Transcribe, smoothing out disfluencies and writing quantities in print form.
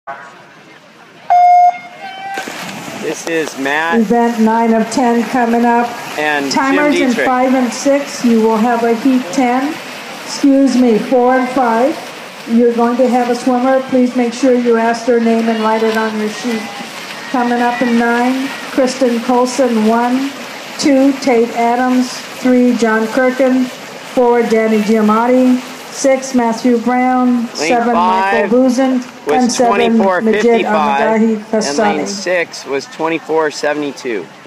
This is Matt. Event 9 of 10 coming up. And timers Jim in Dietrich. 5 and 6. You will have a heat 10. Excuse me, 4 and 5. You're going to have a swimmer. Please make sure you ask their name and write it on your sheet. Coming up in 9, Kristen Colson, 1. 2, Tate Adams. 3, John Kirkin. 4, Danny Giamatti. 6, Matthew Brown. 7, Michael Buzin. Was And 7, Majid 24.55, Ahmadahi and lane Kastani. 6 was 24.72.